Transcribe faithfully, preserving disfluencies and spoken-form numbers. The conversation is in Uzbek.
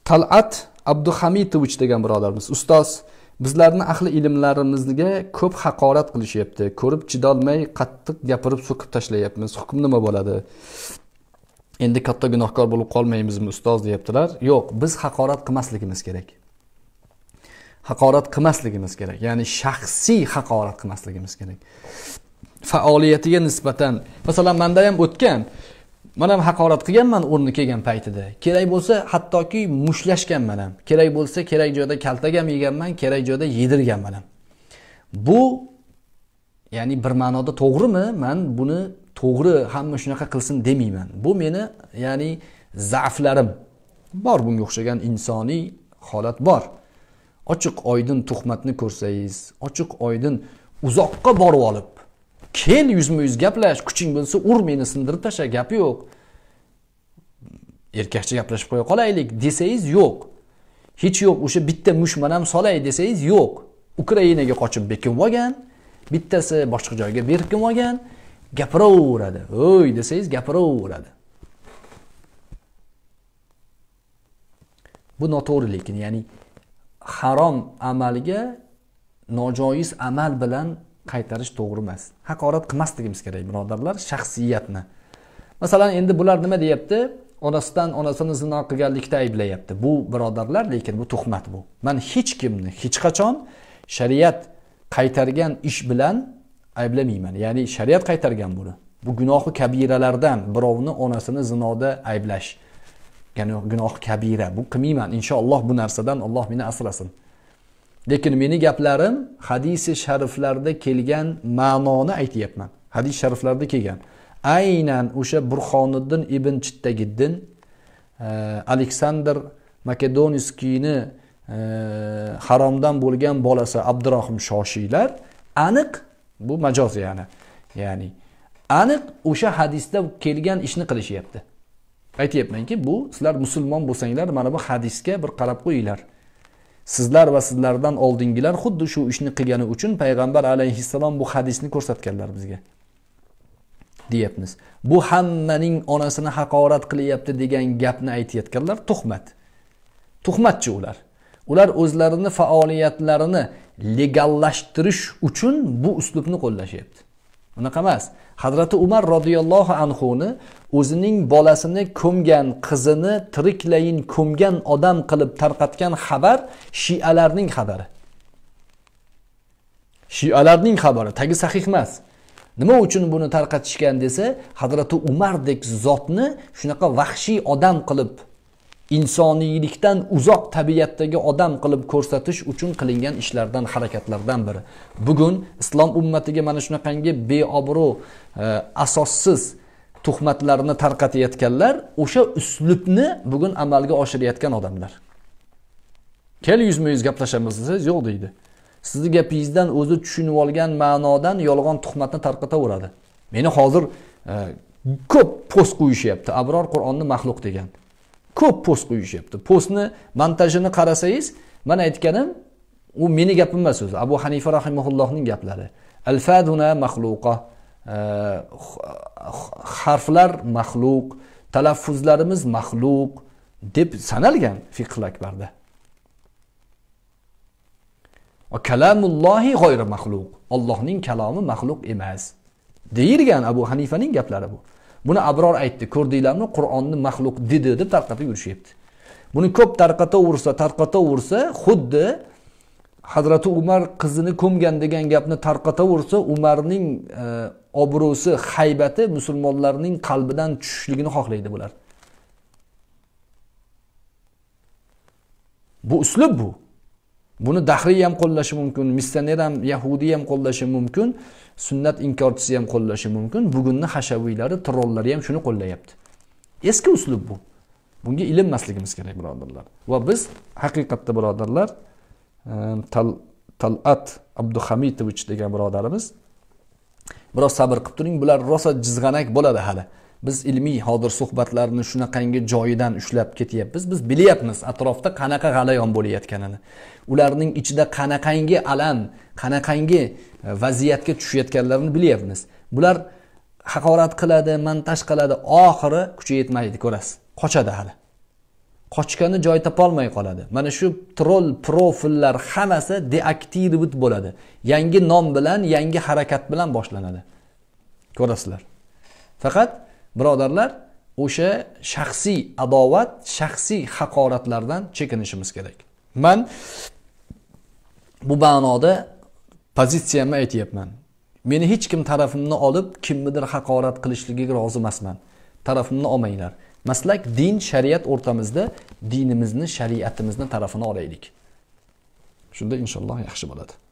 Tal'at Abduhamitovich degan birodarimiz, ustoz, bizlarni ahli ilmlarimizga ko'p haqorat qilishyapti. Ko'rib chidolmay qattiq gapirib so'kib tashlayapmiz. Hukm nima bo'ladi? Endi katta gunohkor bo'lib qolmaymizmi ustoz deyaptilar. Yo'q, biz haqorat qilmasligimiz kerak. Haqorat qilmasligimiz kerak. Ya'ni shaxsiy haqorat qilmasligimiz kerak. Faoliyatiga nisbatan, masalan, menda ham o'tgan, men ham haqorat qilganman o'rni kelgan paytida. Kerak bo'lsa, hattoki mushlashganman ham. Kerak bo'lsa, kerak joyda kaltagam yeganman, kerak joyda yedirganman ham. Bu ya'ni bir ma'noda to'g'rimi? Men buni to'g'ri, hamma shunaqa qilsin demayman. Bu meni, ya'ni za'flarim bor, bunga o'xshagan insoniy holat bor. Ochiq oydin tuhmatni ko'rsangiz, ochiq oydin uzoqqa borib olib, kel yuzma-yuz gaplash, kuching bo'lsa ur meni sindirib tasha, gap yo'q. Erkakcha gaplashib qo'ya qolaylik desangiz yo'q. Hech yo'q, o'sha bitta mushman ham solay desangiz yo'q. Ukrainaga qochib bekinib olgan, bittasi boshqa joyga berkinib olgan, gapiraveradi. O'y desangiz gapiraveradi. Bu noto'g'ri, lekin ya'ni harom amalga nojoiz amal bilan qaytarish to'g'ri emas. Haqorat qilmasligimiz kerak, birodarlar, shaxsiyatni. Masalan, endi bular nima deyapti? Onasidan onasini zino qilganlikda ayblayapti. Bu birodarlar, lekin bu tuhmat bu. Men hech kimni hech qachon shariat qaytargan ish bilan ayblamayman. Ya'ni shariat qaytargan buni. Bu gunohi kabiralardan birovni onasini zinoda ayblash. Ya'ni gunoh kabira. Bu qilmayman. Inshaalloh bu narsadan Alloh meni asrasin. Lekin meni gaplarim hadis-i shariflarda kelgan ma'noni aytayapman. Hadis shariflarda kelgan. Aynan o'sha Burxoniddin ibn Chittagiddin, Aleksandr Makedoniyskiyni haromdan bo'lgan bolasi Abdurahim Shoshiylar aniq, bu majoz yana. Ya'ni aniq o'sha hadisda kelgan ishni qilishyapti. Aytayapmanki, bu sizlar musulmon bo'lsanglar, mana bu hadisga bir qarab qo'yinglar. Sizlar va sizlardan oldingilar xuddi shu ishni qilgani uchun payg'ambar alayhissalom bu hadisni ko'rsatganlar bizga. Deyapmiz. Bu hammaning onasini haqorat qilyapti degan gapni aytayotganlar tuhmat. Tuhmatchi ular. Ular o'zlarini faoliyatlarini legallashtirish uchun bu uslubni qo'llashyapti. Unaqa emas. Hazrati Umar radhiyallohu anhu ni o'zining bolasini ko'mgan, qizini tiriklayin ko'mgan odam qilib tarqatgan xabar Shialarning xabari. Shialarning xabari, tagi sahih emas. Nima uchun buni tarqatishgan desa, Hazrati Umardek zotni shunaqa vahshiy odam qilib, insoniylikdan uzoq tabiatdagi odam qilib ko'rsatish uchun qilingan ishlardan, harakatlardan biri. Bugun islom ummatiga mana shunaqangi beobro, asossiz tuhmatlarni tarqatayotganlar o'sha uslubni bugun amalga oshirayotgan odamlar. Kel yuzma-yuz gaplashamiz desangiz yo'q deydi. Sizni gapingizdan o'zi tushunib olgan ma'nodan yolg'on tuhmatni tarqataveradi. Meni hozir ko'p post qo'yishyapti. Abror Qur'onni maxluq degan. Ko'p post qo'yishyapti. Postni montajini qarasangiz, men aytganim, u meni gapim emas o'zi. Abu Hanifa rahimahullohning gaplari. Al-faduna maxluqa. Harflar maxluq, talaffuzlarimiz maxluq deb sanalgan fiqh akbarda. Va kalamullohi g'oyri maxluq. Allohning kalomi maxluq emas. Deyilgan Abu Hanifaning gaplari bu. Buni Abror aytdi. Ko'rdinglarmi? Qur'onni maxluq dedi deb tarqatib yurishyapti. Buni ko'p tarqataversa, tarqataversa, xuddi Hazrati Umar qizini ko'mgan degan gapni tarqataversa, Umarning e, obro'si, haybati musulmonlarning qalbidan tushishligini xohlaydi bular. Bu uslub bu. Buni dahriy ham qo'llashi mumkin, missioner ham, yahudi ham qo'llashi mumkin, sunnat inkorchisi ham qo'llashi mumkin. Bugunni hashaviylari, trollari ham shuni qo'llayapti. Eski uslub bu. Bunga ilinmasligimiz kerak, birodarlar. Va biz haqiqatda birodarlar, Tal'at Abduhamitovich degan birodarimiz, biroz sabr qilib turing, bular rosa jizg'anak bo'ladi hali. Biz ilmiy hozir suhbatlarni shunaqangi joyidan ushlab ketyapmiz. Biz bilyapmiz atrofda qanaqa g'alayon bo'layotganini. Ularning ichida qanaqangi alam, qanaqangi vaziyatga tushayotganlarini bilyapmiz. Bular haqorat qiladi, montaj qiladi, oxiri kuchi yetmaydi, ko'rasiz. Qochadi hali. qochgani joy topolmay qoladi. Mana shu troll profillar hammasi deaktivit bo'ladi. Yangi nom bilan, yangi harakat bilan boshlanadi. Ko'rasizlar. Faqat birodarlar, o'sha shaxsiy adovat, shaxsiy haqoratlardan chekinishimiz kerak. Men bu ma'noda pozitsiyamni aytyapman. Meni hech kim tarafimni olib, kimnidir haqorat qilishligiga rozi emasman. Tarafimni olmanglar. Maslak din, shariat o'rtamizda dinimizni, shariatimizni tarafini olaylik. Shunda inshaalloh yaxshi bo'ladi.